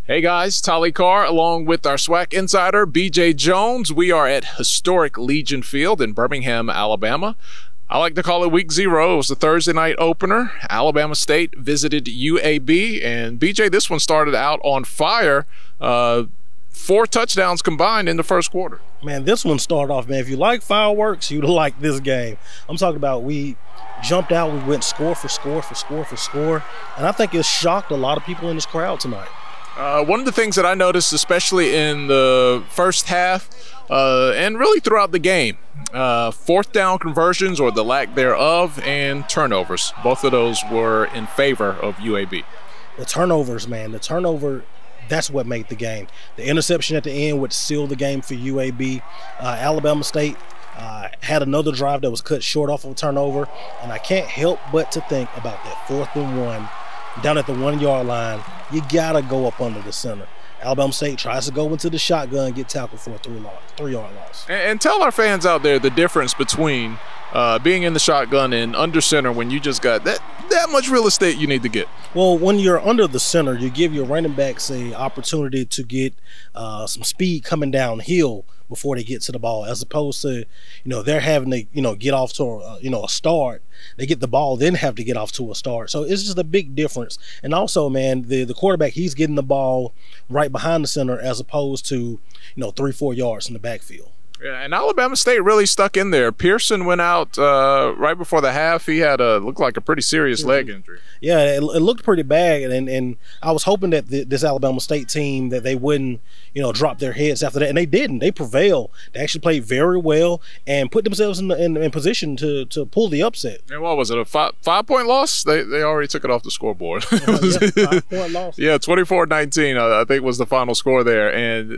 Hey guys, Tolly Carr along with our SWAC insider BJ Jones. We are at historic Legion Field in Birmingham, Alabama. I like to call it week 0. It was the Thursday night opener. Alabama State visited UAB, and BJ, this one started out on fire. 4 touchdowns combined in the first quarter. Man, this one started off, man. If you like fireworks, you'd like this game. I'm talking about we jumped out, we went score for score. And I think it shocked a lot of people in this crowd tonight. One of the things that I noticed, especially in the first half and really throughout the game, 4th down conversions or the lack thereof and turnovers. Both of those were in favor of UAB. The turnovers, man, that's what made the game. The interception at the end would seal the game for UAB. Alabama State had another drive that was cut short off of a turnover, and I can't help but to think about that 4th and 1 down at the 1-yard line. You gotta go up under the center. Alabama State tries to go into the shotgun, get tackled for a 3-yard loss. And tell our fans out there the difference between being in the shotgun and under center when you just got that much real estate you need to get. Well, when you're under the center, you give your running backs an opportunity to get some speed coming downhill before they get to the ball, as opposed to, they're having to, get off to a start. They get the ball, then have to get off to a start. So it's just a big difference. And also, man, the quarterback, he's getting the ball right behind the center as opposed to, 3-4 yards in the backfield. Yeah, and Alabama State really stuck in there. Pearson went out right before the half. He had looked like a pretty serious leg injury. Yeah, it looked pretty bad, and I was hoping that this Alabama State team, that they wouldn't, drop their heads after that, and they didn't. They prevailed. They actually played very well and put themselves in position to pull the upset. And what was it, a five-point loss? They already took it off the scoreboard. Yeah, 5-point loss. Yeah, 24-19, I think was the final score there, and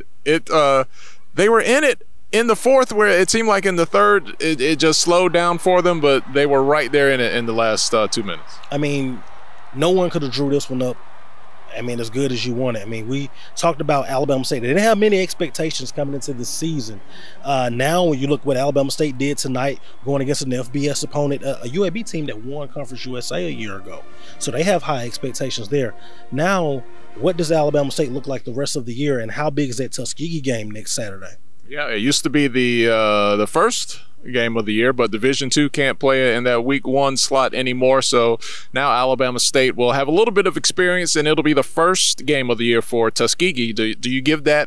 they were in it in the 4th, where it seemed like in the 3rd it just slowed down for them, but they were right there in it in the last 2 minutes. I mean, no one could have drew this one up, as good as you wanted. We talked about Alabama State. They didn't have many expectations coming into the season. Now, when you look what Alabama State did tonight, going against an FBS opponent, a UAB team that won Conference USA a year ago. So they have high expectations there. Now, what does Alabama State look like the rest of the year, and how big is that Tuskegee game next Saturday? Yeah, it used to be the first game of the year, but Division II can't play it in that week 1 slot anymore. So now Alabama State will have a little bit of experience, and it'll be the first game of the year for Tuskegee. Do you give that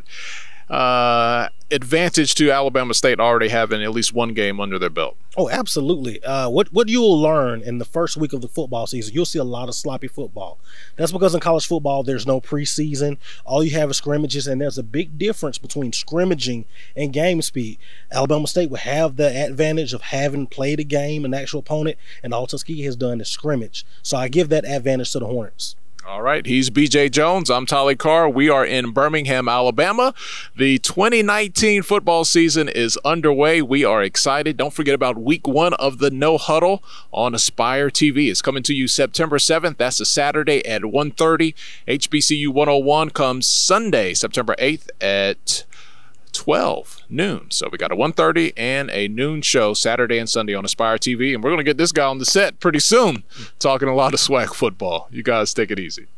advantage to Alabama State already having at least 1 game under their belt? Oh, absolutely. What you'll learn in the first week of the football season, you'll see a lot of sloppy football. That's because in college football, there's no preseason. All you have is scrimmages, and there's a big difference between scrimmaging and game speed. Alabama State will have the advantage of having played a game, an actual opponent, and all Tuskegee has done is scrimmage. So I give that advantage to the Hornets. All right, he's BJ Jones. I'm Tolly Carr. We are in Birmingham, Alabama. The 2019 football season is underway. We are excited. Don't forget about week 1 of the No Huddle on Aspire TV. It's coming to you September 7th. That's a Saturday at 1:30. HBCU 101 comes Sunday, September 8th at 12 noon. So we got a 1:30 and a noon show Saturday and Sunday on Aspire TV, and we're going to get this guy on the set pretty soon talking a lot of SWAC football. You guys take it easy.